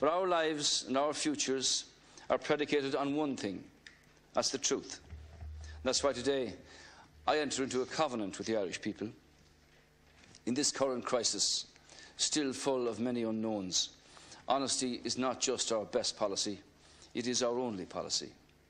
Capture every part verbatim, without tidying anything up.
But our lives and our futures are predicated on one thing. That's the truth. That's why today I enter into a covenant with the Irish people. In this current crisis, still full of many unknowns, honesty is not just our best policy, it is our only policy.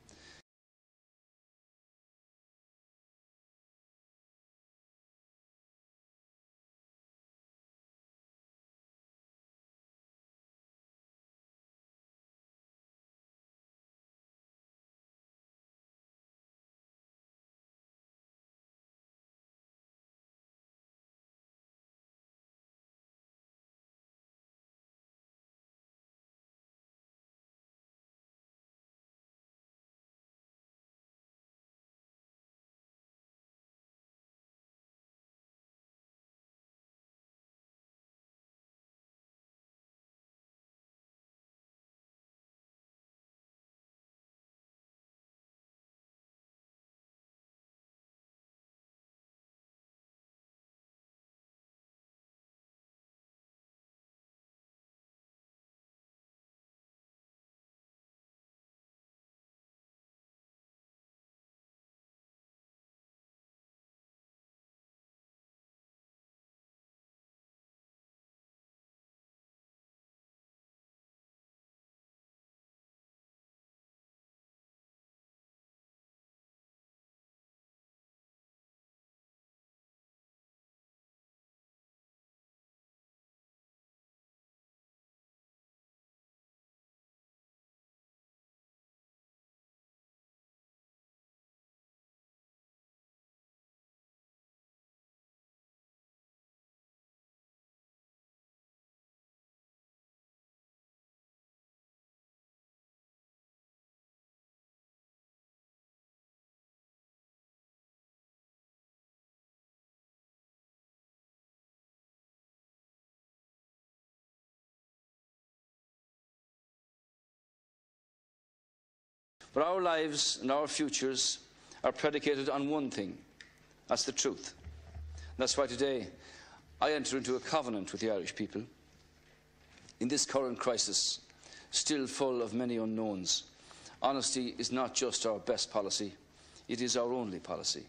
But our lives and our futures are predicated on one thing. That's the truth. That's why today I enter into a covenant with the Irish people. In this current crisis, still full of many unknowns, honesty is not just our best policy, it is our only policy.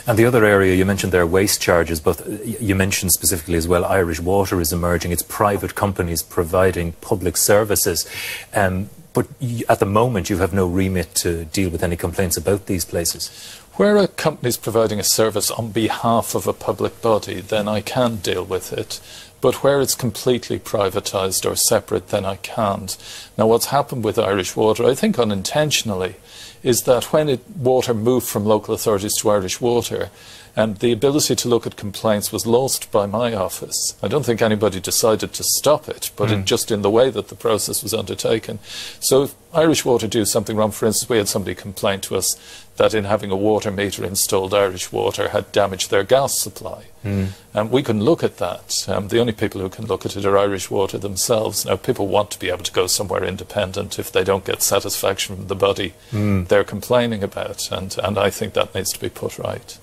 And the other area you mentioned there, waste charges, but you mentioned specifically as well Irish Water is emerging. It's private companies providing public services. Um, but at the moment you have no remit to deal with any complaints about these places. Where a company is providing a service on behalf of a public body, then I can deal with it. But where it's completely privatised or separate, then I can't. Now, what's happened with Irish Water, I think unintentionally, is that when it, water moved from local authorities to Irish Water, and the ability to look at complaints was lost by my office. I don't think anybody decided to stop it, but mm. it just in the way that the process was undertaken. So if Irish Water do something wrong, for instance, we had somebody complain to us that in having a water meter installed, Irish Water had damaged their gas supply. Mm. And we can look at that. Um, the only people who can look at it are Irish Water themselves. Now, people want to be able to go somewhere independent if they don't get satisfaction from the body mm. they're complaining about, and, and I think that needs to be put right.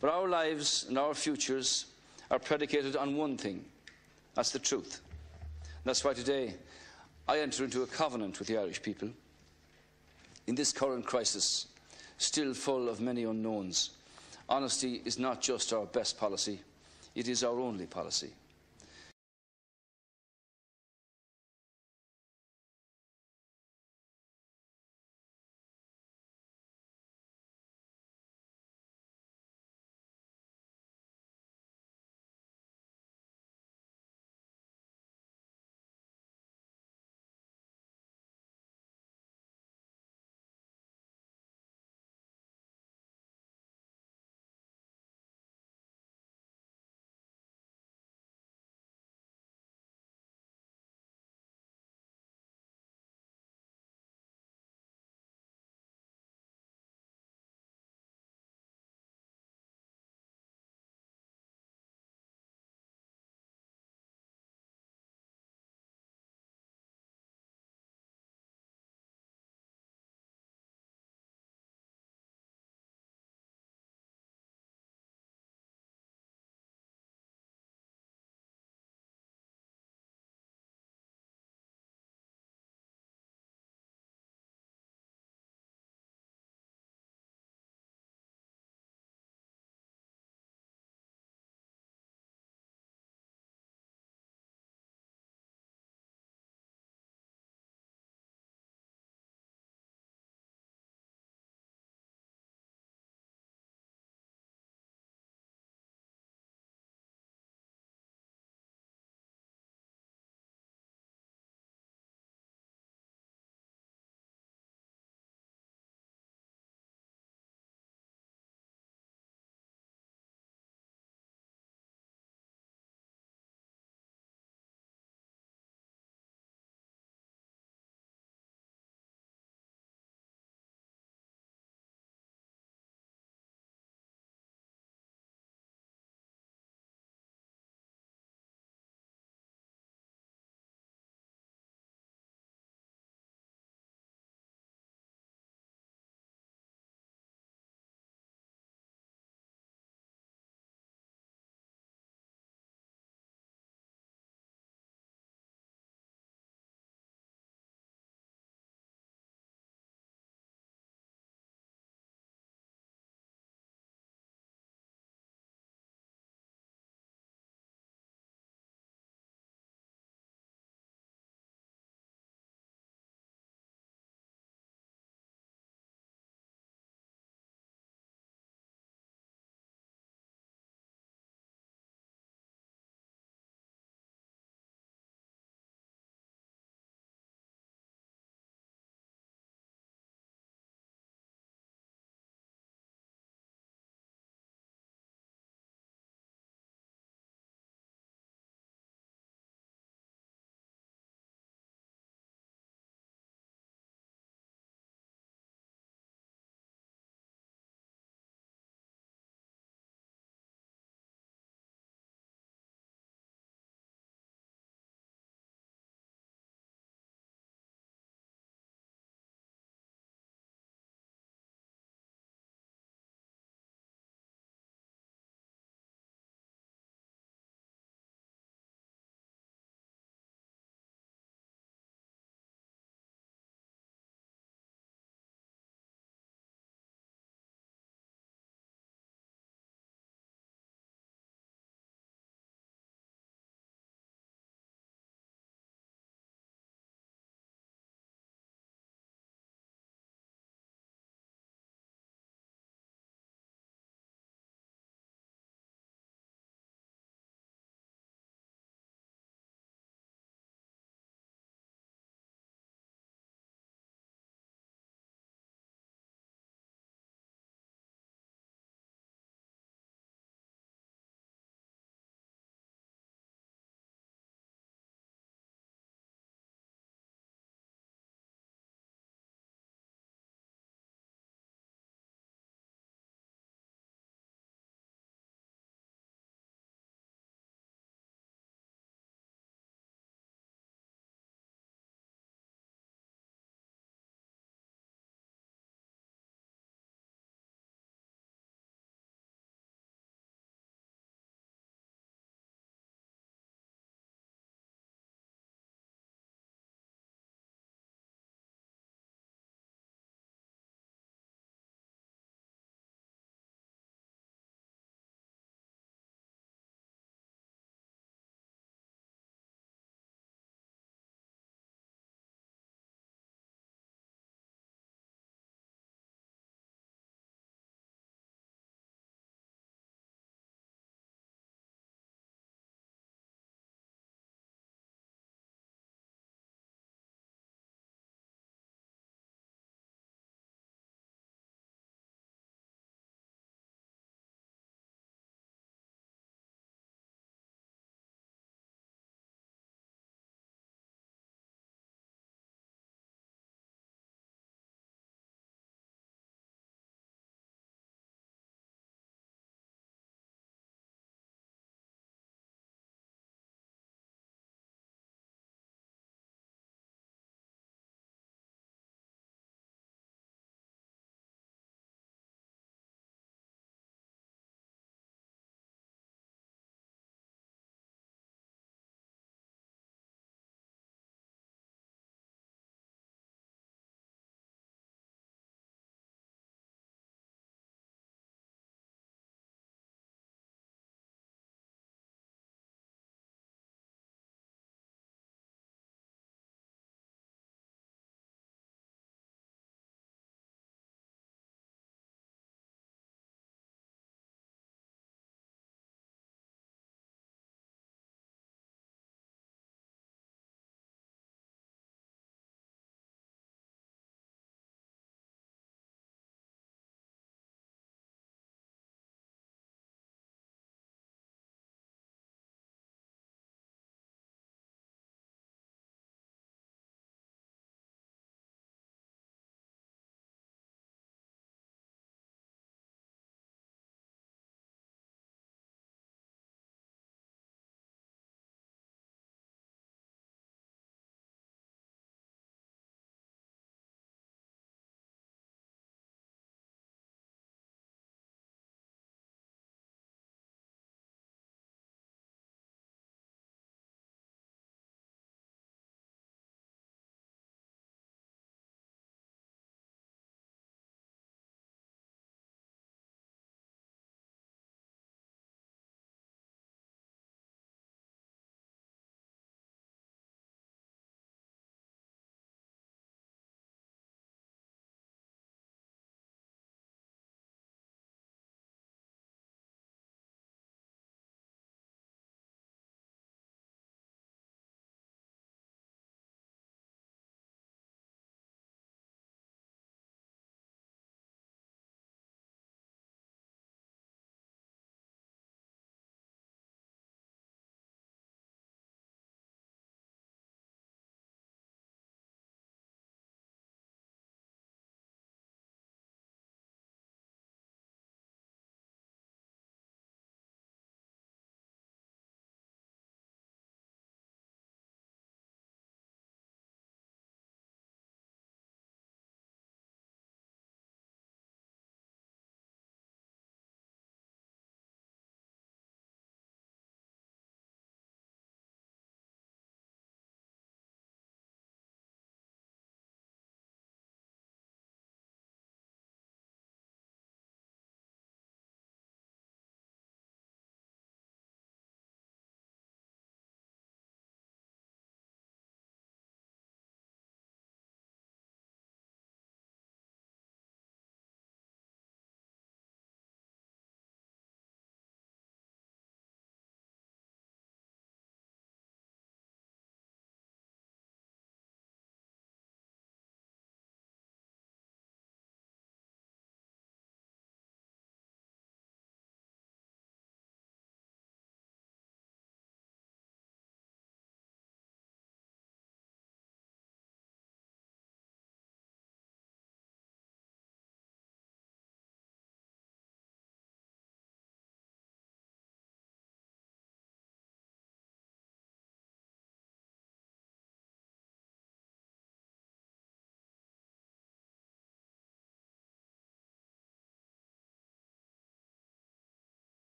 But our lives and our futures are predicated on one thing. That's the truth. And that's why today I enter into a covenant with the Irish people. In this current crisis, still full of many unknowns, honesty is not just our best policy, it is our only policy.